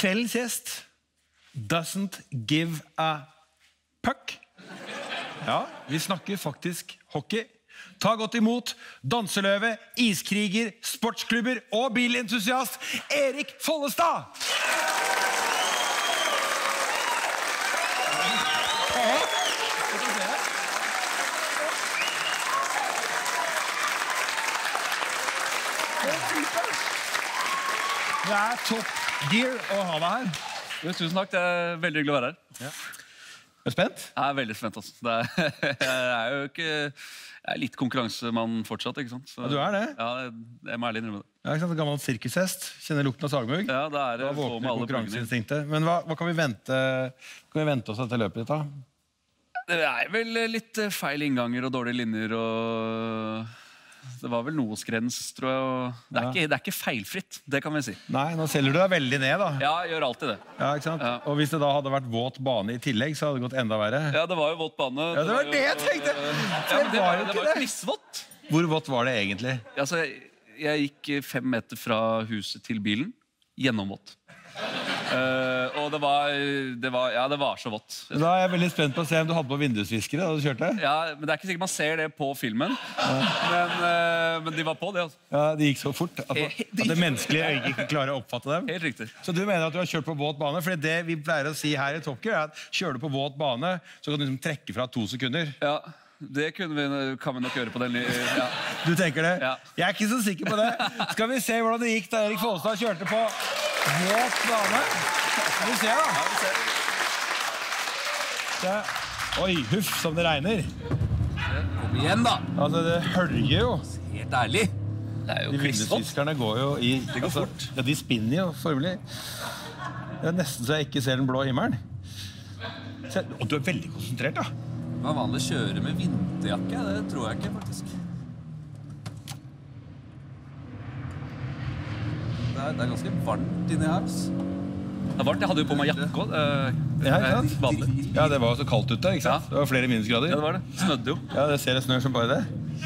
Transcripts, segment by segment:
Kveldens gjest doesn't give a puck. Ja, vi snakker faktisk hockey. Ta godt imot danseløve, iskriger, sportsklubber og bilentusiast Erik Follestad! Det er top gear å ha deg her. Tusen takk, det er veldig hyggelig å være her. Ja. Er du spent? Jeg er veldig spent, altså. Jeg er litt konkurransemann fortsatt, ikke sant? Så, Ja, du er det? Ja, jeg må ærlig innrømme det. Ja, ikke sant? Gammel sirkushest. Kjenner lukten av sagmugg. Ja, det er Da få våkner med alle pluggene. konkurranseinstinktet. Men hva kan vi vente oss av dette løpet ditt da? Det er vel litt feil innganger og dårlige linjer, og det var vel noe skrens, tror jeg. Og det er ikke feilfritt, det kan vi si. Nei, nå selger du deg veldig ned da. Ja, jeg gjør alltid det. Ja, ikke sant? Ja. Og hvis det da hadde vært våt bane i tillegg, så hadde det gått enda verre. Ja, det var jo vått bane. Ja, det var det jeg tenkte! Ja, men det var jo klissvått. Hvor vått var det egentlig? Altså, jeg gikk 5 meter fra huset til bilen, gjennomvått. Og det var så vått. Da er jeg veldig spent på å se om du hadde på vindusviskere da du kjørte. Ja, men det er ikke sikkert man ser det på filmen. Men de var på det, altså. Ja, det gikk så fort at det menneskelige øyet ikke klarer å oppfatte dem. Helt riktig. Så du mener at du har kjørt på våt bane? For det vi pleier å si her i Top Gear er at kjører du på våt bane, så kan du liksom trekke fra 2 sekunder. Ja, det kan vi nok gjøre på den. Ja. Du tenker det? Ja. Jeg er ikke så sikker på det. Skal vi se hvordan det gikk da Erik Follestad kjørte på våt bane? Skal vi se da? Ja, vi ser. Oi, huff, som det regner. Kom igjen, da. Altså, det hølger jo. Helt ærlig. Det er jo De klissvått. vindusviskerne går jo i... Det går fort. Ja, de spinner jo, formelig. Det er nesten så jeg ikke ser den blå himmelen. Og du er veldig konsentrert, da. Det var vanlig å kjøre med vinterjakke, det tror jeg ikke, faktisk. Det er ganske varmt inni her. Det er varmt, jeg hadde jo på meg jakke også. Ja, ikke sant? Vanlig. Ja, det var så kaldt ute, ikke sant? Ja. Det var flere minusgrader. Ja, det var det. Snødde jo. Ja, det ser det snør som bare det.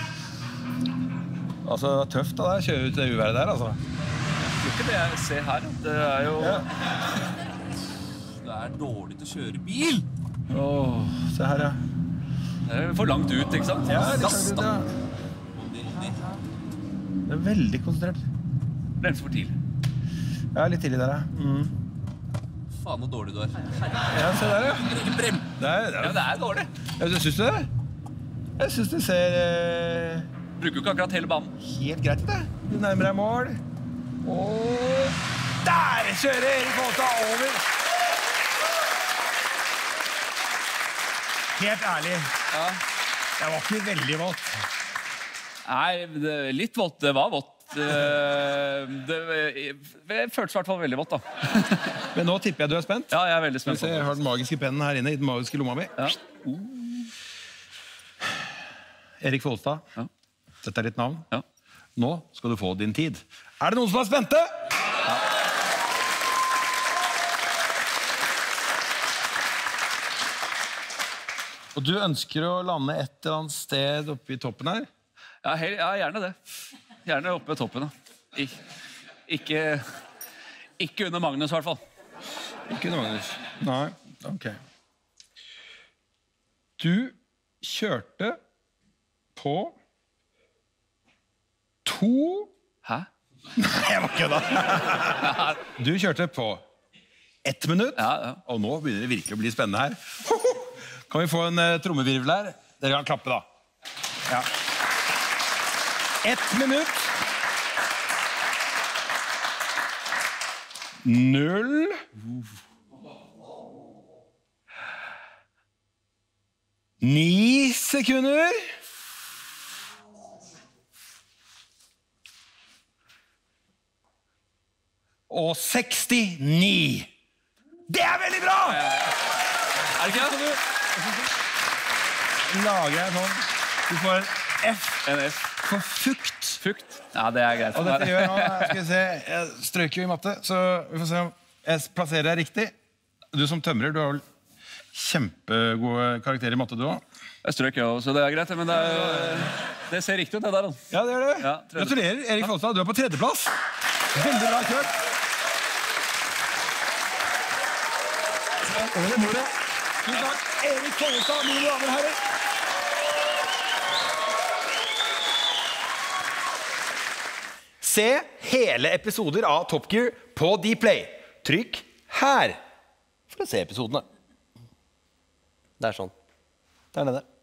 Altså, det var tøft da, å kjøre ut det uværet der, altså. Det er ikke det jeg ser her. Det er jo... Ja. Det er dårlig til å kjøre bil. Åh, se her, ja. Det er for langt ut, ikke sant? Ja, det Gass, er da. Det er veldig konsentrert. Bremse for tidlig. Ja, litt tidlig der, ja. Faen, hvor dårlig du er. Ja, se der, ja. Brem. Det er dårlig. Ja, synes du det? Jeg synes det ser Bruker jo ikke akkurat hele banen. helt greit ut, det. Du nærmer deg mål. Og der kjører Erik Follestad over. Helt ærlig. Ja. Det var ikke veldig vått. Nei, litt vått. Det var vått. Jeg følte i hvert fall veldig vått, da. Men nå tipper jeg du er spent. Ja, jeg er veldig spent. Jeg har den magiske pennen her inne i den magiske lomma mi. Ja. Erik Follestad. Ja. Dette er ditt navn. Ja. Nå skal du få din tid. Er det noen som er spente? Ja. Og du ønsker å lande et eller annet sted oppe i toppen her? Ja, gjerne det. Gjerne oppe ved toppen, da. Ikke under Magnus, i hvert fall. Ikke under Magnus. Nei, ok. Du kjørte på 2... Hæ? Nei, jeg var ikke da. Du kjørte på 1 minutt, Ja. og nå begynner det virkelig å bli spennende her. Kan vi få en trommevirvel her? Dere kan klappe da. Ja. 1 minutt. 0. 9 sekunder. Og 69. Det er veldig bra! Er det ikke det? Lager jeg sånn. Du får en F En F. for fukt. Fukt. Ja, det er greit. Og dette gjør nå, skal vi se, jeg strøker jo i matte, så vi får se om jeg plasserer deg riktig. Du som tømrer, du har vel kjempegode karakterer i matte, du også. Jeg strøk jo, så det er greit, men det ser riktig ut, det der. Da. Ja, det gjør det. Ja, gratulerer, Erik Follestad, du er på 3. plass. Veldig bra kjørt. Over bordet. Tusen takk, Erik Follestad, mine damer og herrer. Se hele episoder av Top Gear på Dplay. Trykk her for å se episodene. Det er sånn. Det er nede.